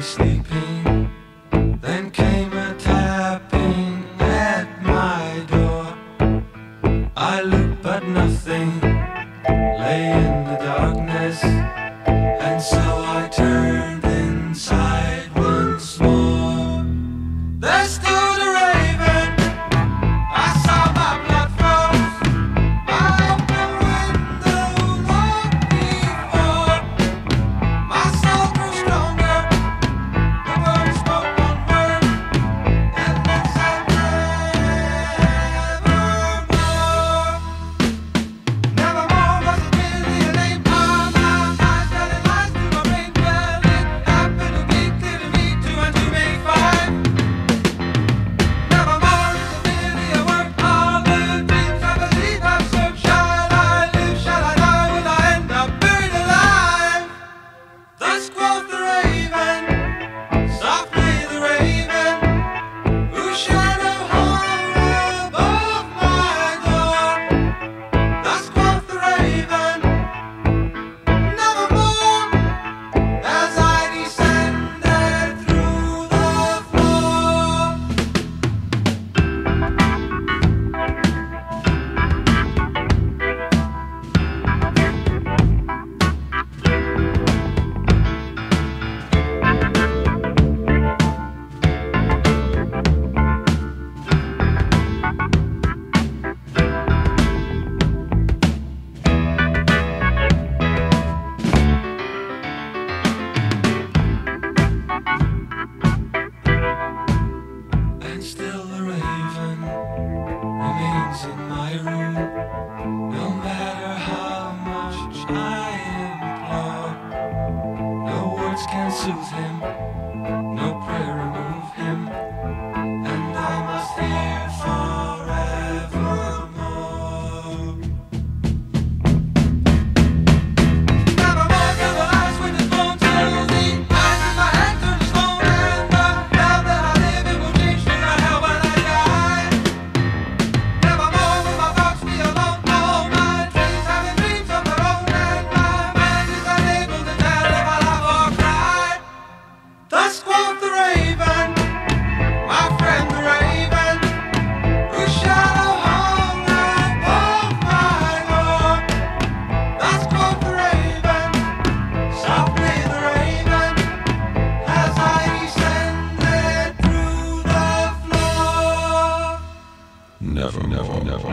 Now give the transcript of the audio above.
sleeping. Then came a tapping at my door. I looked but nothing lay in the darkness, and so I turned inside once more. There stood a raven. I saw my blood froze. My open window long before. My soul grew stronger. The bird spoke one word, and then said nevermore. Nevermore was it really a name. My eyes telling lies to my brain. Well, it happened to be clear to me, 2 and 2 make 5. Nevermore is it really a word. All the dreams I believe I've served. Shall I live? Shall I die? Will I end up buried alive? Thus quoth the raven, softly the raven, whose shadow hung above my door. Thus quoth the raven, nevermore, as I descended through the floor. And still the raven remains in my room, no matter how much I implore. No words can soothe him, no prayer remove him, and I must hear forevermore. Nevermore can the last witness blown till the eyes in my head turn to stone, and the hell that I live in will change to the hell when I die. Nevermore will my thoughts be alone. All my dreams having dreams of their own, and my mind is unable to tell if I laugh or cry. Thus quoth the raven, my friend the raven, whose shadow hung above my door. Thus quoth the raven, softly the raven, as I descended through the floor. Nevermore.